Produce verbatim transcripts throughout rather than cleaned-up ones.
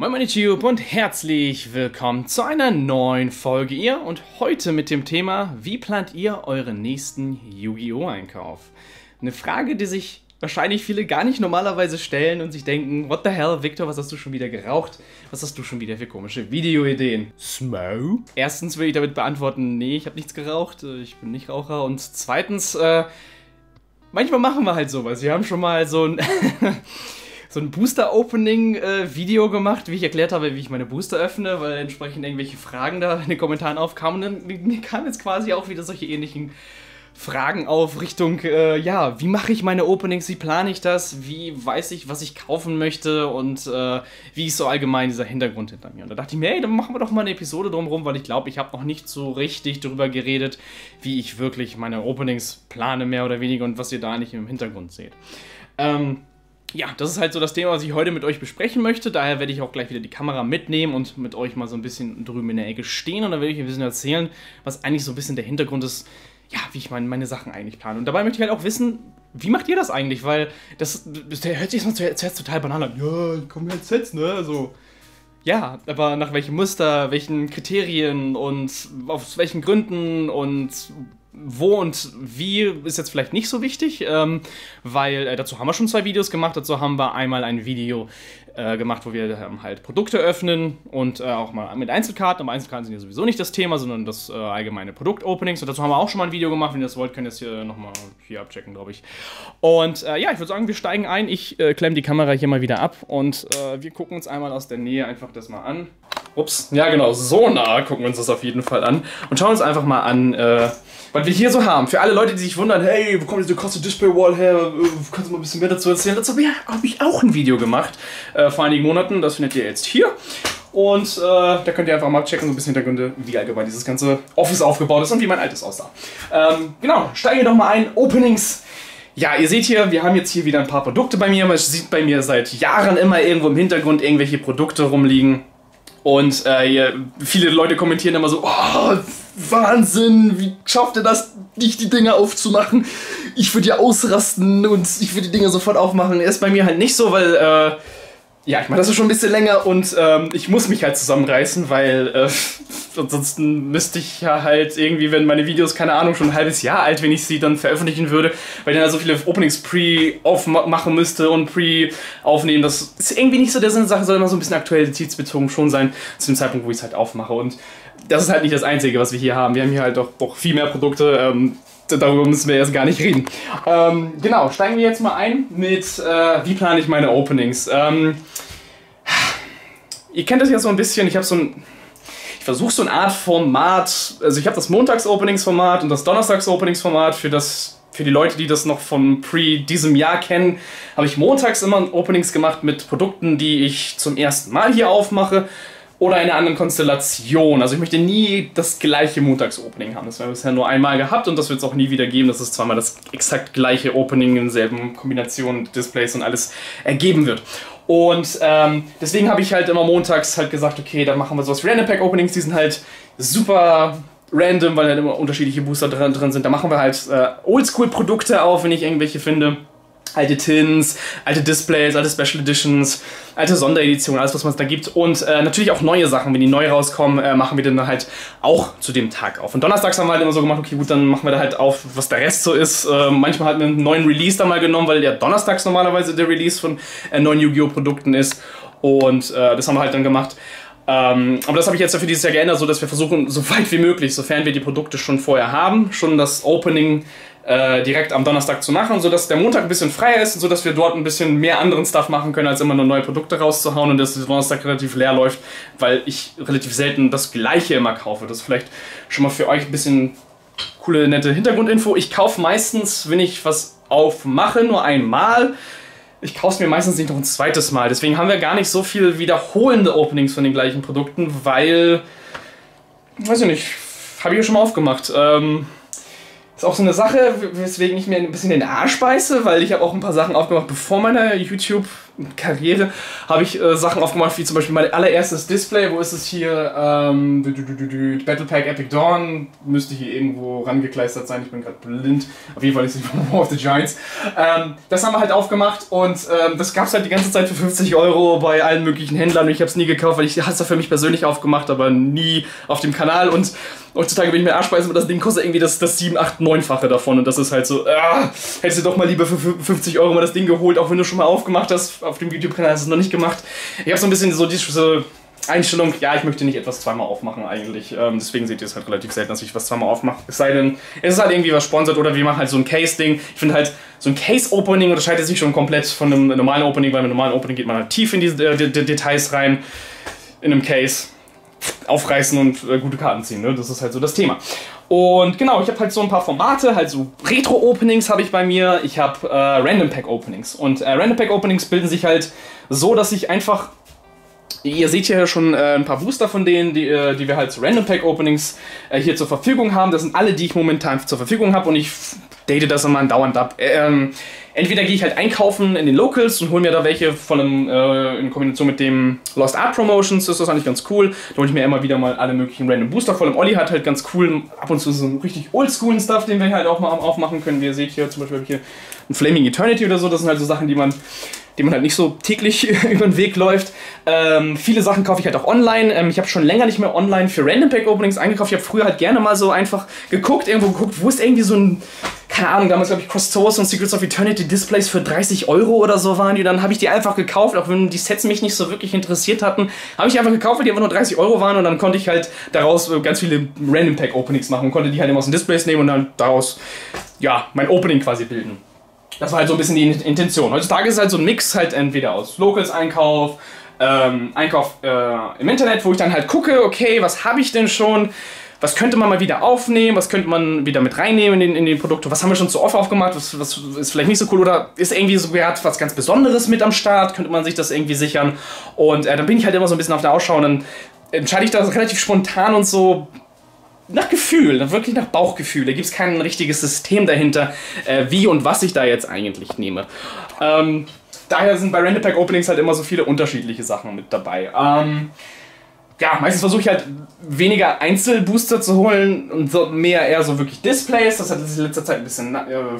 Moin Moin YouTube und herzlich willkommen zu einer neuen Folge ihr und heute mit dem Thema: Wie plant ihr euren nächsten Yu-Gi-Oh! Einkauf? Eine Frage, die sich wahrscheinlich viele gar nicht normalerweise stellen und sich denken: What the hell, Victor, was hast du schon wieder geraucht? Was hast du schon wieder für komische Videoideen? Smoke? Erstens will ich damit beantworten: Nee, ich habe nichts geraucht, ich bin nicht Raucher. Und zweitens, äh, manchmal machen wir halt sowas. Wir haben schon mal so ein so ein Booster-Opening-Video äh, gemacht, wie ich erklärt habe, wie ich meine Booster öffne, weil entsprechend irgendwelche Fragen da in den Kommentaren aufkamen. Und dann mir kamen jetzt quasi auch wieder solche ähnlichen Fragen auf Richtung, äh, ja, wie mache ich meine Openings, wie plane ich das, wie weiß ich, was ich kaufen möchte und äh, wie ist so allgemein dieser Hintergrund hinter mir. Und da dachte ich mir, hey, dann machen wir doch mal eine Episode drumherum, weil ich glaube, ich habe noch nicht so richtig darüber geredet, wie ich wirklich meine Openings plane, mehr oder weniger, und was ihr da nicht im Hintergrund seht. Ähm... Ja, das ist halt so das Thema, was ich heute mit euch besprechen möchte. Daher werde ich auch gleich wieder die Kamera mitnehmen und mit euch mal so ein bisschen drüben in der Ecke stehen. Und dann werde ich ein bisschen erzählen, was eigentlich so ein bisschen der Hintergrund ist, ja, wie ich meine, meine Sachen eigentlich plane. Und dabei möchte ich halt auch wissen, wie macht ihr das eigentlich? Weil das, das hört sich erstmal zuerst total banal an. Ja, komm halt Sets, ne? So. Ja, aber nach welchem Muster, welchen Kriterien und aus welchen Gründen und wo und wie ist jetzt vielleicht nicht so wichtig, ähm, weil äh, dazu haben wir schon zwei Videos gemacht. Dazu haben wir einmal ein Video äh, gemacht, wo wir ähm, halt Produkte öffnen und äh, auch mal mit Einzelkarten. Aber Einzelkarten sind ja sowieso nicht das Thema, sondern das äh, allgemeine Produkt-Openings. Und dazu haben wir auch schon mal ein Video gemacht. Wenn ihr das wollt, könnt ihr es hier nochmal hier abchecken, glaube ich. Und äh, ja, ich würde sagen, wir steigen ein. Ich äh, klemme die Kamera hier mal wieder ab und äh, wir gucken uns einmal aus der Nähe einfach das mal an. Ups, ja genau, so nah gucken wir uns das auf jeden Fall an und schauen uns einfach mal an, äh, was wir hier so haben. Für alle Leute, die sich wundern, hey, wo kommt diese Custom Display Wall her? Kannst du mal ein bisschen mehr dazu erzählen? Dazu ja, habe ich auch ein Video gemacht äh, vor einigen Monaten. Das findet ihr jetzt hier. Und äh, da könnt ihr einfach mal checken, so ein bisschen Hintergründe, wie allgemein dieses ganze Office aufgebaut ist und wie mein altes aussah. Ähm, genau, steigen wir doch mal ein. Openings. Ja, ihr seht hier, wir haben jetzt hier wieder ein paar Produkte bei mir. Man sieht bei mir seit Jahren immer irgendwo im Hintergrund irgendwelche Produkte rumliegen. Und äh, viele Leute kommentieren immer so: Oh, Wahnsinn, wie schafft ihr das, nicht die Dinger aufzumachen? Ich würde ja ausrasten und ich würde die Dinger sofort aufmachen. Ist bei mir halt nicht so, weil, äh, ja, ich mache das schon ein bisschen länger und ähm, ich muss mich halt zusammenreißen, weil äh, ansonsten müsste ich ja halt irgendwie, wenn meine Videos, keine Ahnung, schon ein halbes Jahr alt, wenn ich sie dann veröffentlichen würde, weil ich dann halt so viele Openings pre aufmachen müsste und pre aufnehmen. Das ist irgendwie nicht so der Sinn der Sache, soll immer so ein bisschen aktualitätsbezogen schon sein, zu dem Zeitpunkt, wo ich es halt aufmache. Und das ist halt nicht das Einzige, was wir hier haben. Wir haben hier halt doch, doch viel mehr Produkte. Ähm, darüber müssen wir erst gar nicht reden. Ähm, genau, steigen wir jetzt mal ein mit, äh, wie plane ich meine Openings. Ähm, ihr kennt das ja so ein bisschen. Ich habe so ein, ich versuche so eine Art Format. Also ich habe das Montags-Openings-Format und das Donnerstags-Openings-Format. Für das, für die Leute, die das noch von pre diesem Jahr kennen, habe ich montags immer Openings gemacht mit Produkten, die ich zum ersten Mal hier aufmache. Oder in einer anderen Konstellation. Also ich möchte nie das gleiche Montags-Opening haben. Das haben wir bisher nur einmal gehabt und das wird es auch nie wieder geben, dass es zweimal das exakt gleiche Opening in derselben Kombination, Displays und alles ergeben wird. Und ähm, deswegen habe ich halt immer montags halt gesagt, okay, dann machen wir sowas Random Pack Openings, die sind halt super random, weil halt immer unterschiedliche Booster drin, drin sind. Da machen wir halt äh, Oldschool-Produkte auf, wenn ich irgendwelche finde. Alte Tins, alte Displays, alte Special Editions, alte Sondereditionen, alles was es da gibt. Und äh, natürlich auch neue Sachen, wenn die neu rauskommen, äh, machen wir dann halt auch zu dem Tag auf. Und donnerstags haben wir halt immer so gemacht, okay gut, dann machen wir da halt auf, was der Rest so ist. Äh, manchmal hat man einen neuen Release da mal genommen, weil ja donnerstags normalerweise der Release von äh, neuen Yu-Gi-Oh! Produkten ist. Und äh, das haben wir halt dann gemacht. Ähm, aber das habe ich jetzt für dieses Jahr geändert, so dass wir versuchen, so weit wie möglich, sofern wir die Produkte schon vorher haben, schon das Opening Äh, direkt am Donnerstag zu machen, sodass der Montag ein bisschen freier ist und sodass wir dort ein bisschen mehr anderen Stuff machen können, als immer nur neue Produkte rauszuhauen und dass der Donnerstag relativ leer läuft, weil ich relativ selten das Gleiche immer kaufe. Das ist vielleicht schon mal für euch ein bisschen coole, nette Hintergrundinfo. Ich kaufe meistens, wenn ich was aufmache, nur einmal. Ich kaufe es mir meistens nicht noch ein zweites Mal. Deswegen haben wir gar nicht so viel wiederholende Openings von den gleichen Produkten, weil, weiß ich nicht, habe ich ja schon mal aufgemacht. Ähm, Ist auch so eine Sache, weswegen ich mir ein bisschen den Arsch beiße, weil ich habe auch ein paar Sachen aufgemacht, bevor meine YouTube Karriere habe ich äh, Sachen aufgemacht, wie zum Beispiel mein allererstes Display. Wo ist es hier? Ähm, Battle Pack Epic Dawn. Müsste hier irgendwo rangekleistert sein. Ich bin gerade blind. Auf jeden Fall ist es War of the Giants. Ähm, das haben wir halt aufgemacht und ähm, das gab es halt die ganze Zeit für fünfzig Euro bei allen möglichen Händlern. Und ich habe es nie gekauft, weil ich habe es für mich persönlich aufgemacht, aber nie auf dem Kanal. Und heutzutage bin ich mir Arschbeißen, aber das Ding kostet irgendwie das, das sieben, acht, neun-fache davon. Und das ist halt so, ah, hättest du doch mal lieber für fünfzig Euro mal das Ding geholt, auch wenn du schon mal aufgemacht hast. Auf dem YouTube-Kanal hast du es noch nicht gemacht. Ich habe so ein bisschen so diese Einstellung, ja, ich möchte nicht etwas zweimal aufmachen eigentlich. Ähm, deswegen seht ihr es halt relativ selten, dass ich was zweimal aufmache. Es sei denn, es ist halt irgendwie was sponsert oder wir machen halt so ein Case-Ding. Ich finde halt, so ein Case-Opening unterscheidet sich schon komplett von einem normalen Opening, weil mit einem normalen Opening geht man halt tief in diese äh, Details rein. In einem Case aufreißen und äh, gute Karten ziehen, ne? Das ist halt so das Thema. Und genau, ich habe halt so ein paar Formate, halt so Retro-Openings habe ich bei mir, ich habe äh, Random-Pack-Openings. Und äh, Random-Pack-Openings bilden sich halt so, dass ich einfach, ihr seht hier schon äh, ein paar Booster von denen, die, äh, die wir halt zu Random-Pack-Openings äh, hier zur Verfügung haben. Das sind alle, die ich momentan zur Verfügung habe und ich date das immer dauernd ab. Ähm, entweder gehe ich halt einkaufen in den Locals und hole mir da welche von einem, äh, in Kombination mit dem Lost Art Promotions, ist das eigentlich ganz cool. Da hole ich mir immer wieder mal alle möglichen Random Booster. Vor allem Olli hat halt ganz cool, ab und zu so einen richtig oldschoolen Stuff, den wir halt auch mal aufmachen können. Wie ihr seht hier zum Beispiel hier ein Flaming Eternity oder so. Das sind halt so Sachen, die man die man halt nicht so täglich über den Weg läuft. Ähm, viele Sachen kaufe ich halt auch online. Ähm, ich habe schon länger nicht mehr online für Random Pack Openings eingekauft. Ich habe früher halt gerne mal so einfach geguckt, irgendwo geguckt, wo ist irgendwie so ein, keine Ahnung, damals glaube ich Cross Source und Secrets of Eternity Displays für dreißig Euro oder so waren die. Dann habe ich die einfach gekauft, auch wenn die Sets mich nicht so wirklich interessiert hatten. Habe ich einfach gekauft, weil die einfach nur dreißig Euro waren und dann konnte ich halt daraus ganz viele Random Pack Openings machen und konnte die halt immer aus den Displays nehmen und dann daraus, ja, mein Opening quasi bilden. Das war halt so ein bisschen die Intention. Heutzutage ist es halt so ein Mix, halt entweder aus Locals-Einkauf, ähm, Einkauf äh, im Internet, wo ich dann halt gucke, okay, was habe ich denn schon, was könnte man mal wieder aufnehmen, was könnte man wieder mit reinnehmen in den, in den Produkte, was haben wir schon zu oft aufgemacht, was, was ist vielleicht nicht so cool oder ist irgendwie so gerade was ganz Besonderes mit am Start, könnte man sich das irgendwie sichern und äh, dann bin ich halt immer so ein bisschen auf der Ausschau und dann entscheide ich das relativ spontan und so nach Gefühl, wirklich nach Bauchgefühl. Da gibt es kein richtiges System dahinter, äh, wie und was ich da jetzt eigentlich nehme. Ähm, daher sind bei Random Pack Openings halt immer so viele unterschiedliche Sachen mit dabei. Ähm, ja, meistens versuche ich halt weniger Einzelbooster zu holen und so mehr eher so wirklich Displays. Das hat in letzter Zeit ein bisschen, äh,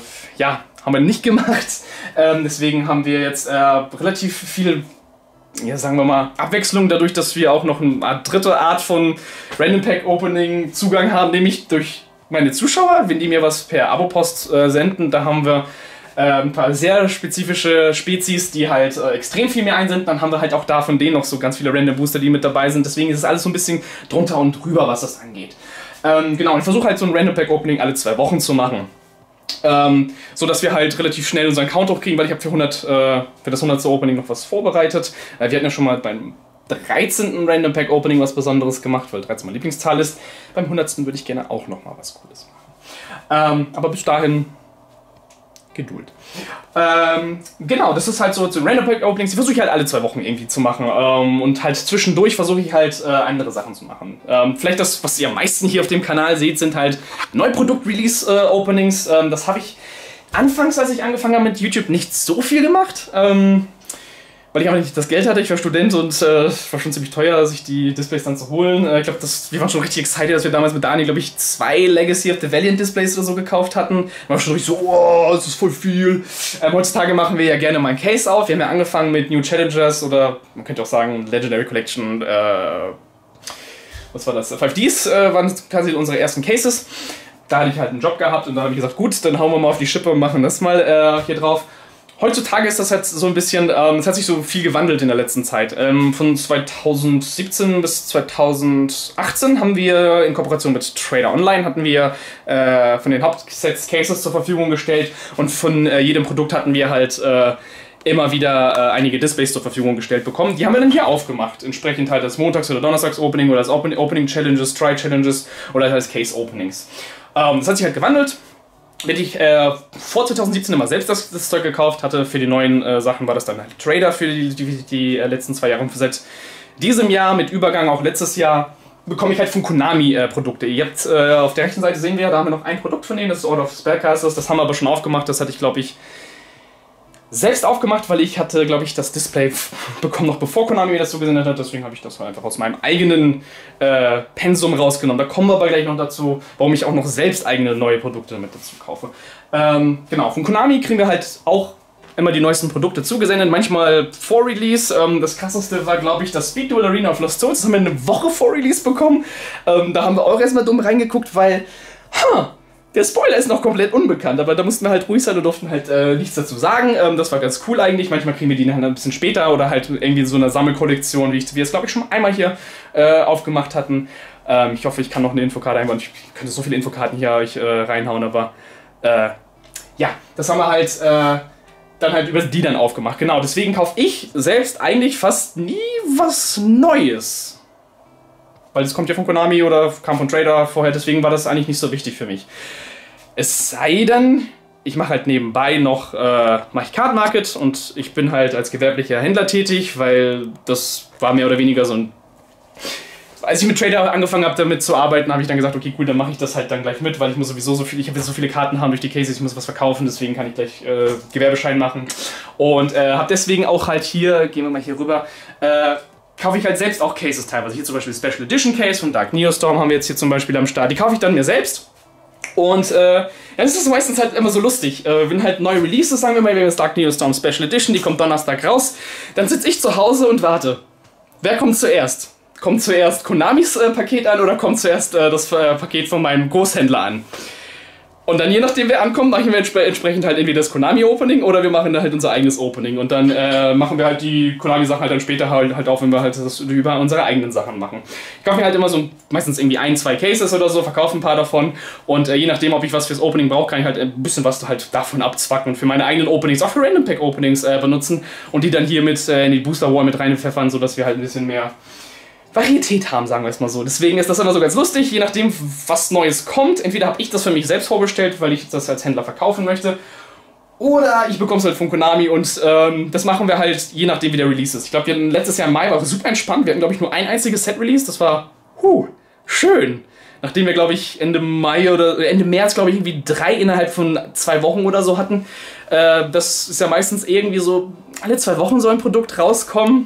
ja, haben wir nicht gemacht. Ähm, deswegen haben wir jetzt äh, relativ viel, ja, sagen wir mal, Abwechslung dadurch, dass wir auch noch eine dritte Art von Random Pack Opening Zugang haben, nämlich durch meine Zuschauer, wenn die mir was per Abo-Post äh, senden. Da haben wir äh, ein paar sehr spezifische Spezies, die halt äh, extrem viel mehr einsenden. Dann haben wir halt auch da von denen noch so ganz viele Random Booster, die mit dabei sind. Deswegen ist es alles so ein bisschen drunter und drüber, was das angeht. Ähm, genau, und ich versuche halt so ein Random Pack Opening alle zwei Wochen zu machen. Ähm, so dass wir halt relativ schnell unseren Count hochkriegen, weil ich habe für, hundert, äh, für das hundertste Opening noch was vorbereitet. Äh, wir hatten ja schon mal beim dreizehnten Random Pack Opening was Besonderes gemacht, weil dreizehn meine Lieblingszahl ist. Beim hundertsten würde ich gerne auch noch mal was Cooles machen. Ähm, aber bis dahin Geduld. Ähm, genau, das ist halt so zu Random Pack Openings, die versuche ich halt alle zwei Wochen irgendwie zu machen. Ähm, und halt zwischendurch versuche ich halt äh, andere Sachen zu machen. Ähm, vielleicht das, was ihr am meisten hier auf dem Kanal seht, sind halt Neuprodukt-Release-Openings. Ähm, das habe ich anfangs, als ich angefangen habe mit YouTube, nicht so viel gemacht. Ähm, weil ich einfach nicht das Geld hatte, ich war Student und äh, es war schon ziemlich teuer, sich die Displays dann zu holen. Äh, ich glaube, wir waren schon richtig excited, dass wir damals mit Daniel, glaube ich, zwei Legacy of the Valiant Displays oder so gekauft hatten. Wir waren schon richtig so, oh, das ist voll viel. Ähm, heutzutage machen wir ja gerne mal ein Case auf. Wir haben ja angefangen mit New Challengers oder man könnte auch sagen Legendary Collection. Äh, was war das? fünf Ds äh, waren quasi unsere ersten Cases. Da hatte ich halt einen Job gehabt und dann habe ich gesagt, gut, dann hauen wir mal auf die Schippe und machen das mal äh, hier drauf. Heutzutage ist das halt so ein bisschen, ähm, es hat sich so viel gewandelt in der letzten Zeit. Ähm, von zweitausendsiebzehn bis zweitausendachtzehn haben wir in Kooperation mit Trader Online hatten wir äh, von den Hauptsets Cases zur Verfügung gestellt und von äh, jedem Produkt hatten wir halt äh, immer wieder äh, einige Displays zur Verfügung gestellt bekommen. Die haben wir dann hier aufgemacht, entsprechend halt als Montags- oder Donnerstags-Opening oder als Open Opening-Challenges, Try-Challenges oder halt als Case-Openings. Ähm, das hat sich halt gewandelt. Wenn ich äh, vor zweitausendsiebzehn immer selbst das, das Zeug gekauft hatte, für die neuen äh, Sachen war das dann halt Trader für die, die, die äh, letzten zwei Jahre. Und seit diesem Jahr, mit Übergang auch letztes Jahr, bekomme ich halt von Konami äh, Produkte. Ihr habt äh, auf der rechten Seite sehen wir, da haben wir noch ein Produkt von denen, das ist Order of Spellcasters. Das haben wir aber schon aufgemacht, das hatte ich glaube ich selbst aufgemacht, weil ich hatte, glaube ich, das Display bekommen noch bevor Konami mir das zugesendet hat. Deswegen habe ich das einfach aus meinem eigenen äh, Pensum rausgenommen. Da kommen wir aber gleich noch dazu, warum ich auch noch selbst eigene neue Produkte mit dazu kaufe. Ähm, genau, von Konami kriegen wir halt auch immer die neuesten Produkte zugesendet, manchmal vor Release. Ähm, das krasseste war, glaube ich, das Speed Duel Arena of Lost Souls. Das haben wir eine Woche vor Release bekommen. Ähm, da haben wir auch erstmal dumm reingeguckt, weil huh, der Spoiler ist noch komplett unbekannt, aber da mussten wir halt ruhig sein und durften halt äh, nichts dazu sagen. Ähm, das war ganz cool eigentlich. Manchmal kriegen wir die halt ein bisschen später oder halt irgendwie in so einer Sammelkollektion, wie ich, wir es glaube ich schon einmal hier äh, aufgemacht hatten. Ähm, ich hoffe, ich kann noch eine Infokarte einbauen. Ich könnte so viele Infokarten hier euch äh, reinhauen, aber äh, ja, das haben wir halt äh, dann halt über die dann aufgemacht. Genau, deswegen kaufe ich selbst eigentlich fast nie was Neues. Weil es kommt ja von Konami oder kam von Trader vorher, deswegen war das eigentlich nicht so wichtig für mich. Es sei denn, ich mache halt nebenbei noch, äh, mache ich Card Market und ich bin halt als gewerblicher Händler tätig, weil das war mehr oder weniger so ein... Als ich mit Trader angefangen habe, damit zu arbeiten, habe ich dann gesagt, okay, cool, dann mache ich das halt dann gleich mit, weil ich muss sowieso so viel, ich habe so viele Karten haben durch die Cases, ich muss was verkaufen, deswegen kann ich gleich äh, Gewerbeschein machen. Und äh, habe deswegen auch halt hier, gehen wir mal hier rüber, äh, kaufe ich halt selbst auch Cases teilweise. Hier zum Beispiel Special Edition Case von Dark Neostorm haben wir jetzt hier zum Beispiel am Start. Die kaufe ich dann mir selbst. Und äh, ja, das ist meistens halt immer so lustig. Äh, wenn halt neue Releases, sagen wir mal, wir haben das Dark Neostorm Special Edition, die kommt Donnerstag raus, dann sitze ich zu Hause und warte. Wer kommt zuerst? Kommt zuerst Konamis äh, Paket an oder kommt zuerst äh, das äh, Paket von meinem Großhändler an? Und dann je nachdem wer ankommt, machen wir entsp entsprechend halt entweder das Konami-Opening oder wir machen da halt unser eigenes Opening. Und dann äh, machen wir halt die Konami-Sachen halt dann später halt, halt auf, wenn wir halt das über unsere eigenen Sachen machen. Ich kaufe mir halt immer so meistens irgendwie ein, zwei Cases oder so, verkaufe ein paar davon. Und äh, je nachdem, ob ich was fürs Opening brauche, kann ich halt ein bisschen was halt davon abzwacken und für meine eigenen Openings, auch für Random Pack Openings äh, benutzen. Und die dann hier mit äh, in die Booster Wall mit reinpfeffern, sodass wir halt ein bisschen mehr Varietät haben, sagen wir es mal so. Deswegen ist das immer so ganz lustig, je nachdem, was Neues kommt. Entweder habe ich das für mich selbst vorbestellt, weil ich das als Händler verkaufen möchte, oder ich bekomme es halt von Konami und ähm, das machen wir halt je nachdem, wie der Release ist. Ich glaube, wir hatten letztes Jahr im Mai, war super entspannt. Wir hatten, glaube ich, nur ein einziges Set-Release. Das war, huh, schön. Nachdem wir, glaube ich, Ende Mai oder Ende März, glaube ich, irgendwie drei innerhalb von zwei Wochen oder so hatten. Äh, das ist ja meistens irgendwie so, alle zwei Wochen soll ein Produkt rauskommen.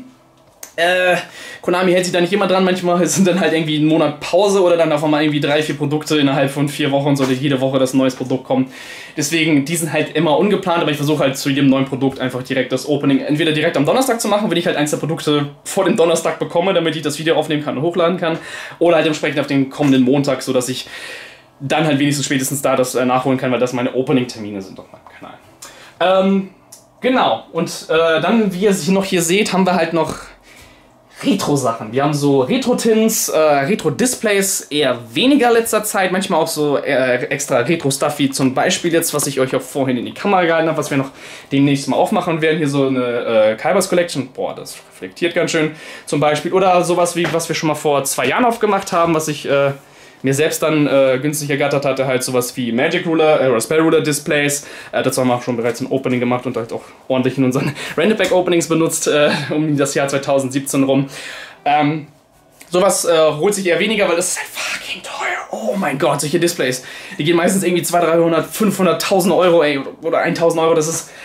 Äh, Konami hält sich da nicht immer dran, manchmal sind dann halt irgendwie ein Monat Pause oder dann auf einmal irgendwie drei, vier Produkte innerhalb von vier Wochen, sollte jede Woche das ein neues Produkt kommen. Deswegen, die sind halt immer ungeplant, aber ich versuche halt zu jedem neuen Produkt einfach direkt das Opening entweder direkt am Donnerstag zu machen, wenn ich halt eins der Produkte vor dem Donnerstag bekomme, damit ich das Video aufnehmen kann und hochladen kann, oder halt entsprechend auf den kommenden Montag, sodass ich dann halt wenigstens spätestens da das äh, nachholen kann, weil das meine Opening-Termine sind auf meinem Kanal. Ähm, genau, und äh, dann, wie ihr es noch hier seht, haben wir halt noch Retro-Sachen. Wir haben so Retro-Tins, äh, Retro-Displays eher weniger letzter Zeit, manchmal auch so äh, extra Retro-Stuff, wie zum Beispiel jetzt, was ich euch auch vorhin in die Kamera gehalten habe, was wir noch demnächst mal aufmachen werden. Hier so eine äh, Kybers Collection, boah, das reflektiert ganz schön zum Beispiel. Oder sowas wie, was wir schon mal vor zwei Jahren aufgemacht haben, was ich äh, mir selbst dann äh, günstig ergattert hatte, halt sowas wie Magic Ruler äh, oder Spell Ruler Displays. Äh, dazu haben wir auch schon bereits ein Opening gemacht und halt auch ordentlich in unseren Random Pack Openings benutzt, äh, um das Jahr zweitausendsiebzehn rum. Ähm, sowas äh, holt sich eher weniger, weil das ist halt fucking teuer. Oh mein Gott, solche Displays. Die gehen meistens irgendwie zweihundert, dreihundert, fünfhunderttausend Euro, ey, oder tausend Euro, das ist...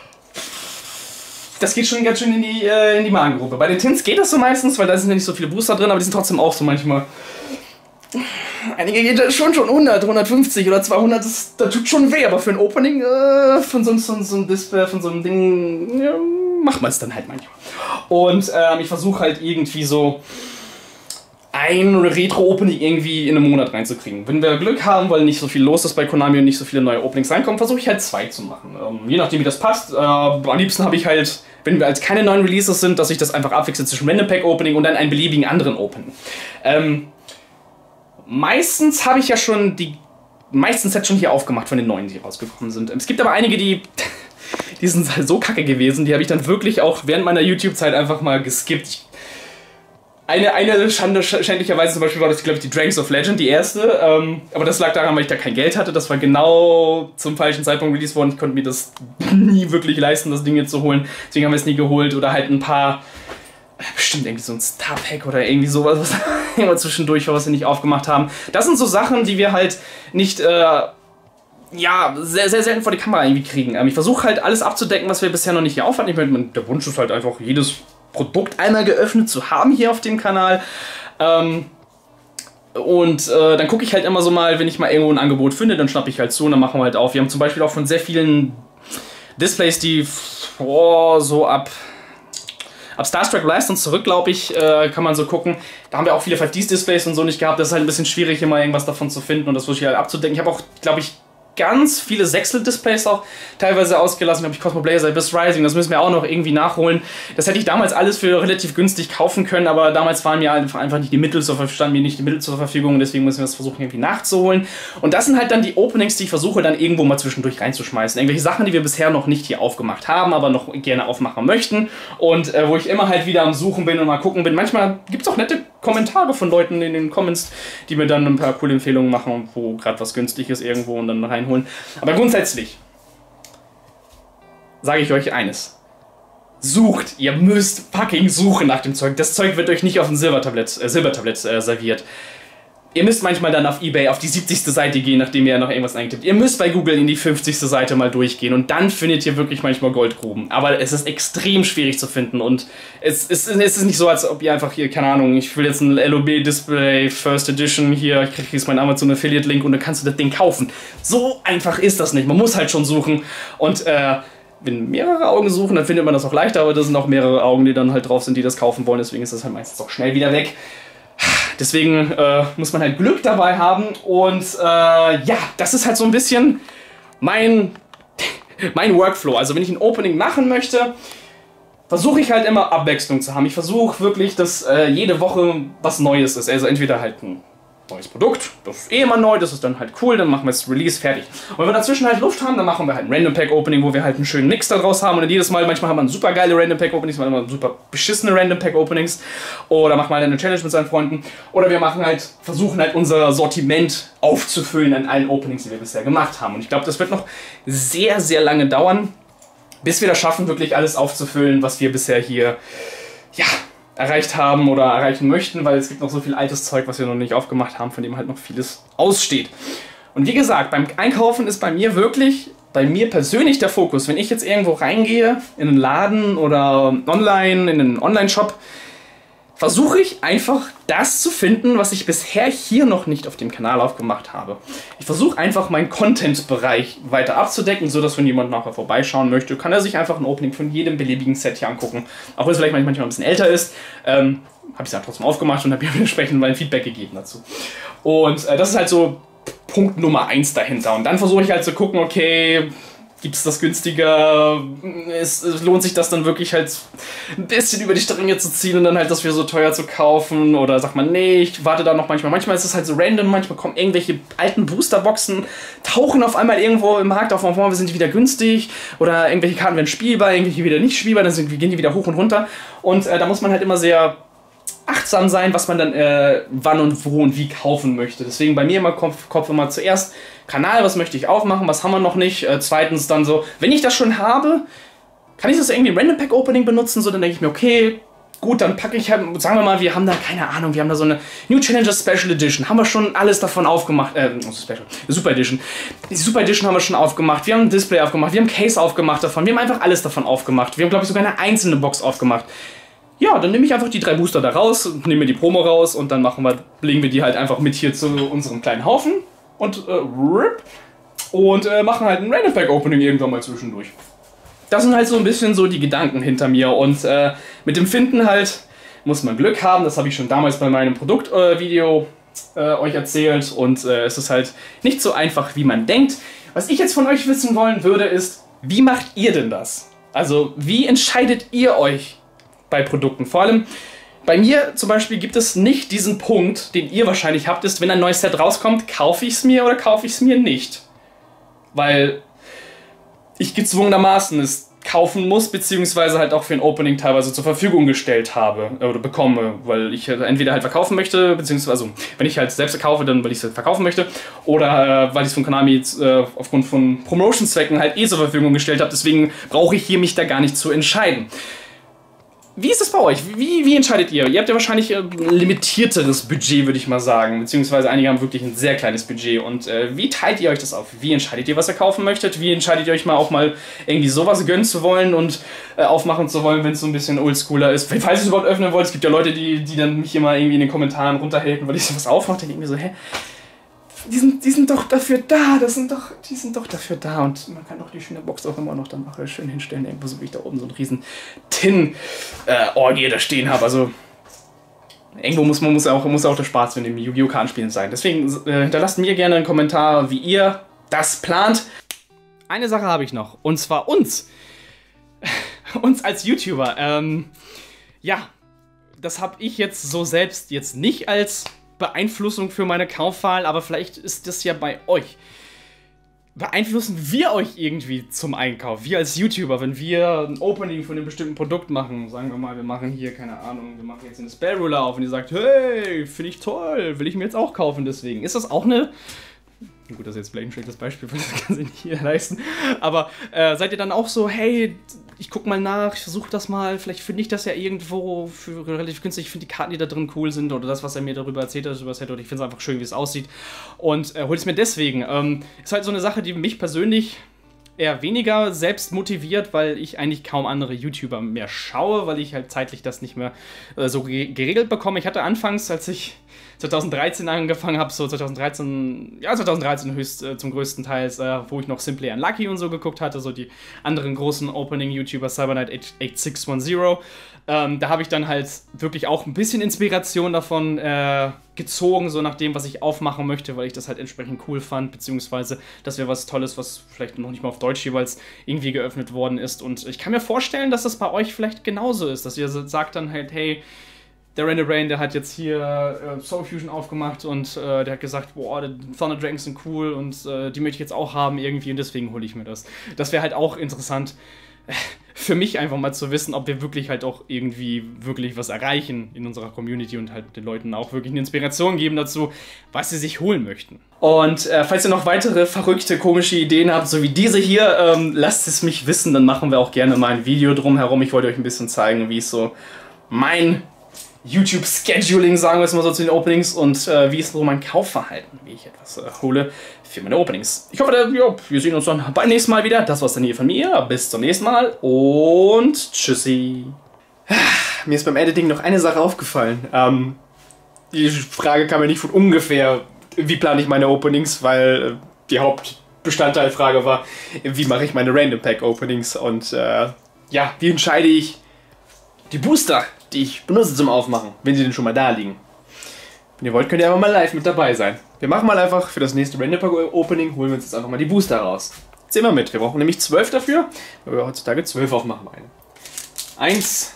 Das geht schon ganz schön in die, äh, in die Magengruppe. Bei den Tins geht das so meistens, weil da sind ja nicht so viele Booster drin, aber die sind trotzdem auch so manchmal... Einige geht da schon schon hundert, hundertfünfzig oder zweihundert, das, das tut schon weh, aber für ein Opening äh, von, so, so, so einem Display, von so einem Ding, ja, macht man es dann halt manchmal. Und ähm, ich versuche halt irgendwie so ein Retro-Opening irgendwie in einem Monat reinzukriegen. Wenn wir Glück haben, weil nicht so viel los ist bei Konami und nicht so viele neue Openings reinkommen, versuche ich halt zwei zu machen. Ähm, je nachdem wie das passt. Äh, am liebsten habe ich halt, wenn wir als keine neuen Releases sind, dass ich das einfach abwechsle zwischen Random Pack Opening und dann einen beliebigen anderen Opening. Ähm, Meistens habe ich ja schon die meisten Sets schon hier aufgemacht von den neuen, die rausgekommen sind. Es gibt aber einige, die, die sind halt so kacke gewesen, die habe ich dann wirklich auch während meiner YouTube-Zeit einfach mal geskippt. Eine, eine Schande, schändlicherweise zum Beispiel war das, glaube ich, die Dragons of Legend, die erste. Ähm, aber das lag daran, weil ich da kein Geld hatte. Das war genau zum falschen Zeitpunkt released worden. Ich konnte mir das nie wirklich leisten, das Ding jetzt zu holen. Deswegen haben wir es nie geholt. Oder halt ein paar... Bestimmt irgendwie so ein Star-Pack oder irgendwie sowas, was immer zwischendurch war, was wir nicht aufgemacht haben. Das sind so Sachen, die wir halt nicht, äh, ja, sehr, sehr selten vor die Kamera irgendwie kriegen. Ähm, ich versuche halt alles abzudecken, was wir bisher noch nicht hier aufhatten. Ich meine, der Wunsch ist halt einfach, jedes Produkt einmal geöffnet zu haben hier auf dem Kanal. Ähm, und äh, dann gucke ich halt immer so mal, wenn ich mal irgendwo ein Angebot finde, dann schnappe ich halt zu und dann machen wir halt auf. Wir haben zum Beispiel auch von sehr vielen Displays, die oh, so ab... Ab Star Trek Rise und zurück, glaube ich, äh, kann man so gucken. Da haben wir auch viele five D-Displays und so nicht gehabt. Das ist halt ein bisschen schwierig, immer irgendwas davon zu finden und das wirklich halt abzudecken. Ich habe auch, glaube ich, ganz viele Sechsel-Displays auch teilweise ausgelassen. Da habe ich Cosmo Blazer, Abyss Rising, das müssen wir auch noch irgendwie nachholen. Das hätte ich damals alles für relativ günstig kaufen können, aber damals waren mir einfach nicht die Mittel zur Verfügung, standen mir nicht die Mittel zur Verfügung, deswegen müssen wir das versuchen irgendwie nachzuholen. Und das sind halt dann die Openings, die ich versuche dann irgendwo mal zwischendurch reinzuschmeißen. Irgendwelche Sachen, die wir bisher noch nicht hier aufgemacht haben, aber noch gerne aufmachen möchten und äh, wo ich immer halt wieder am Suchen bin und mal gucken bin. Manchmal gibt es auch nette Kommentare von Leuten in den Comments, die mir dann ein paar coole Empfehlungen machen, wo gerade was günstig ist irgendwo und dann reinholen. Aber grundsätzlich sage ich euch eines. Sucht, ihr müsst fucking suchen nach dem Zeug. Das Zeug wird euch nicht auf ein Silbertablett, äh, Silbertablett äh, serviert. Ihr müsst manchmal dann auf eBay auf die siebzigste Seite gehen, nachdem ihr noch irgendwas eintippt. Ihr müsst bei Google in die fünfzigste Seite mal durchgehen und dann findet ihr wirklich manchmal Goldgruben. Aber es ist extrem schwierig zu finden und es, es, es ist nicht so, als ob ihr einfach hier, keine Ahnung, ich will jetzt ein L O B-Display First Edition hier, ich kriege jetzt meinen Amazon Affiliate-Link und dann kannst du das Ding kaufen. So einfach ist das nicht. Man muss halt schon suchen und äh, wenn mehrere Augen suchen, dann findet man das auch leichter, aber das sind auch mehrere Augen, die dann halt drauf sind, die das kaufen wollen. Deswegen ist das halt meistens auch schnell wieder weg. Deswegen äh, muss man halt Glück dabei haben und äh, ja, das ist halt so ein bisschen mein, mein Workflow. Also wenn ich ein Opening machen möchte, versuche ich halt immer Abwechslung zu haben. Ich versuche wirklich, dass äh, jede Woche was Neues ist. Also entweder halt ein neues Produkt, das ist eh immer neu, das ist dann halt cool, dann machen wir das Release fertig. Und wenn wir dazwischen halt Luft haben, dann machen wir halt ein Random Pack Opening, wo wir halt einen schönen Mix daraus haben und dann jedes Mal, manchmal haben wir super geile Random Pack Openings, manchmal haben wir super beschissene Random Pack Openings oder machen mal eine Challenge mit seinen Freunden oder wir machen halt, versuchen halt unser Sortiment aufzufüllen an allen Openings, die wir bisher gemacht haben. Und ich glaube, das wird noch sehr, sehr lange dauern, bis wir das schaffen, wirklich alles aufzufüllen, was wir bisher hier, ja, erreicht haben oder erreichen möchten, weil es gibt noch so viel altes Zeug, was wir noch nicht aufgemacht haben, von dem halt noch vieles aussteht. Und wie gesagt, beim Einkaufen ist bei mir wirklich, bei mir persönlich der Fokus, wenn ich jetzt irgendwo reingehe, in einen Laden oder online, in einen Online-Shop, versuche ich einfach das zu finden, was ich bisher hier noch nicht auf dem Kanal aufgemacht habe. Ich versuche einfach meinen Content-Bereich weiter abzudecken, sodass wenn jemand nachher vorbeischauen möchte, kann er sich einfach ein Opening von jedem beliebigen Set hier angucken. Auch wenn es vielleicht manchmal ein bisschen älter ist, ähm, habe ich es dann trotzdem aufgemacht und habe mir entsprechend mein Feedback gegeben dazu. Und äh, das ist halt so Punkt Nummer eins dahinter. Und dann versuche ich halt zu gucken, okay, gibt es das günstiger? Es, es lohnt sich das dann wirklich halt ein bisschen über die Stränge zu ziehen und dann halt das für so teuer zu kaufen? Oder sagt man, nee, ich warte da noch manchmal. Manchmal ist es halt so random, manchmal kommen irgendwelche alten Boosterboxen, tauchen auf einmal irgendwo im Markt auf, auf einmal sind die wieder günstig oder irgendwelche Karten werden spielbar, irgendwelche wieder nicht spielbar, dann sind, gehen die wieder hoch und runter. Und äh, da muss man halt immer sehr achtsam sein, was man dann äh, wann und wo und wie kaufen möchte. Deswegen bei mir immer Kopf, Kopf immer zuerst Kanal, was möchte ich aufmachen, was haben wir noch nicht. Äh, zweitens dann so, wenn ich das schon habe, kann ich das irgendwie im Random Pack Opening benutzen, so dann denke ich mir, okay, gut, dann packe ich halt, sagen wir mal, wir haben da, keine Ahnung, wir haben da so eine New Challengers Special Edition, haben wir schon alles davon aufgemacht, äh, Special, Super Edition. Die Super Edition haben wir schon aufgemacht, wir haben ein Display aufgemacht, wir haben ein Case aufgemacht davon, wir haben einfach alles davon aufgemacht. Wir haben, glaube ich, sogar eine einzelne Box aufgemacht. Ja, dann nehme ich einfach die drei Booster da raus, nehme mir die Promo raus und dann machen wir, legen wir die halt einfach mit hier zu unserem kleinen Haufen und äh, rip, und äh, machen halt ein Random Pack Opening irgendwann mal zwischendurch. Das sind halt so ein bisschen so die Gedanken hinter mir und äh, mit dem Finden halt muss man Glück haben, das habe ich schon damals bei meinem Produktvideo äh, äh, euch erzählt und äh, es ist halt nicht so einfach, wie man denkt. Was ich jetzt von euch wissen wollen würde ist, wie macht ihr denn das? Also wie entscheidet ihr euch bei Produkten? Vor allem bei mir zum Beispiel gibt es nicht diesen Punkt, den ihr wahrscheinlich habt, ist, wenn ein neues Set rauskommt, kaufe ich es mir oder kaufe ich es mir nicht. Weil ich gezwungenermaßen es kaufen muss, beziehungsweise halt auch für ein Opening teilweise zur Verfügung gestellt habe oder bekomme, weil ich entweder halt verkaufen möchte, beziehungsweise also, wenn ich halt selbst kaufe, dann weil ich es halt verkaufen möchte oder äh, weil ich es von Konami jetzt, äh, aufgrund von Promotion-Zwecken halt eh zur Verfügung gestellt habe, deswegen brauche ich hier mich da gar nicht zu entscheiden. wie ist es bei euch? Wie, wie entscheidet ihr? Ihr habt ja wahrscheinlich ein limitierteres Budget, würde ich mal sagen. Beziehungsweise einige haben wirklich ein sehr kleines Budget. Und äh, wie teilt ihr euch das auf? Wie entscheidet ihr, was ihr kaufen möchtet? Wie entscheidet ihr euch mal auch mal irgendwie sowas gönnen zu wollen und äh, aufmachen zu wollen, wenn es so ein bisschen oldschooler ist? Falls ihr es überhaupt öffnen wollt, es gibt ja Leute, die, die dann mich immer irgendwie in den Kommentaren runterhalten, weil ich sowas aufmache. Dann denke ich mir so, hä? Die sind, die sind doch dafür da, das sind doch, die sind doch dafür da und man kann doch die schöne Box auch immer noch dann auch schön hinstellen, irgendwo so wie ich da oben so einen riesen Tin-Orgie da stehen habe, also irgendwo muss man muss auch, muss auch der Spaß mit dem Yu-Gi-Oh! Kartenspielen sein. Deswegen äh, hinterlasst mir gerne einen Kommentar, wie ihr das plant. Eine Sache habe ich noch, und zwar uns, uns als YouTuber, ähm, ja, das habe ich jetzt so selbst jetzt nicht als Beeinflussung für meine Kaufwahl, aber vielleicht ist das ja bei euch. Beeinflussen wir euch irgendwie zum Einkauf? Wir als YouTuber, wenn wir ein Opening von einem bestimmten Produkt machen, sagen wir mal, wir machen hier, keine Ahnung, wir machen jetzt den Spell Ruler auf und ihr sagt, hey, finde ich toll, will ich mir jetzt auch kaufen deswegen. Ist das auch eine... Gut, das ist jetzt vielleicht ein schlechtes Beispiel, weil das kann sich nicht jeder leisten. Aber äh, seid ihr dann auch so, hey, ich guck mal nach, ich versuche das mal, vielleicht finde ich das ja irgendwo für relativ günstig, ich finde die Karten, die da drin cool sind oder das, was er mir darüber erzählt hat, über das Set, oder ich finde es einfach schön, wie es aussieht und äh, hol es mir deswegen. Ähm, ist halt so eine Sache, die mich persönlich eher weniger selbst motiviert, weil ich eigentlich kaum andere YouTuber mehr schaue, weil ich halt zeitlich das nicht mehr äh, so ge geregelt bekomme. Ich hatte anfangs, als ich zwanzig dreizehn angefangen habe, so zwanzig dreizehn, ja zwanzig dreizehn höchst äh, zum größten Teil, äh, wo ich noch Simply Unlucky und so geguckt hatte, so die anderen großen Opening-YouTuber, Cyberknight acht six one zero. Ähm, da habe ich dann halt wirklich auch ein bisschen Inspiration davon äh, gezogen, so nach dem, was ich aufmachen möchte, weil ich das halt entsprechend cool fand, beziehungsweise das wäre was Tolles, was vielleicht noch nicht mal auf Deutsch jeweils irgendwie geöffnet worden ist. Und ich kann mir vorstellen, dass das bei euch vielleicht genauso ist, dass ihr sagt dann halt, hey, der Randall Rain, der hat jetzt hier äh, Soul Fusion aufgemacht und äh, der hat gesagt, boah, die Thunder Dragons sind cool und äh, die möchte ich jetzt auch haben irgendwie und deswegen hole ich mir das. Das wäre halt auch interessant für mich einfach mal zu wissen, ob wir wirklich halt auch irgendwie wirklich was erreichen in unserer Community und halt den Leuten auch wirklich eine Inspiration geben dazu, was sie sich holen möchten. Und äh, falls ihr noch weitere verrückte, komische Ideen habt, so wie diese hier, ähm, lasst es mich wissen, dann machen wir auch gerne mal ein Video drum herum. Ich wollte euch ein bisschen zeigen, wie es so mein YouTube-Scheduling, sagen wir es mal so, zu den Openings und äh, wie ist so mein Kaufverhalten, wie ich etwas äh, hole für meine Openings. Ich hoffe, da, ja, wir sehen uns dann beim nächsten Mal wieder. Das war's dann hier von mir. Bis zum nächsten Mal und tschüssi. Mir ist beim Editing noch eine Sache aufgefallen. Ähm, die Frage kam mir nicht von ungefähr, wie plane ich meine Openings, weil äh, die Hauptbestandteilfrage war, wie mache ich meine Random Pack Openings und äh, ja, wie entscheide ich die Booster, die ich benutze zum Aufmachen, wenn sie denn schon mal da liegen. Wenn ihr wollt, könnt ihr einfach mal live mit dabei sein. Wir machen mal einfach für das nächste Random Pack Opening, holen wir uns jetzt einfach mal die Booster raus. Sehen wir mit. Wir brauchen nämlich zwölf dafür, weil wir heutzutage zwölf aufmachen wollen. Eins,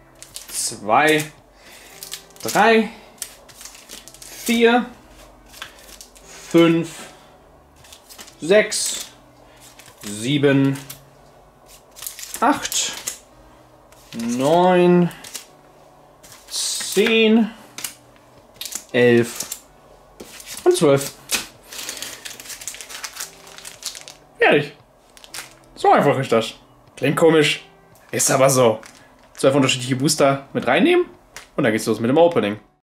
zwei, drei, vier, fünf, sechs, sieben, acht, neun, zehn, elf und zwölf. Fertig. So einfach ist das. Klingt komisch, ist aber so. zwölf unterschiedliche Booster mit reinnehmen und dann geht's los mit dem Opening.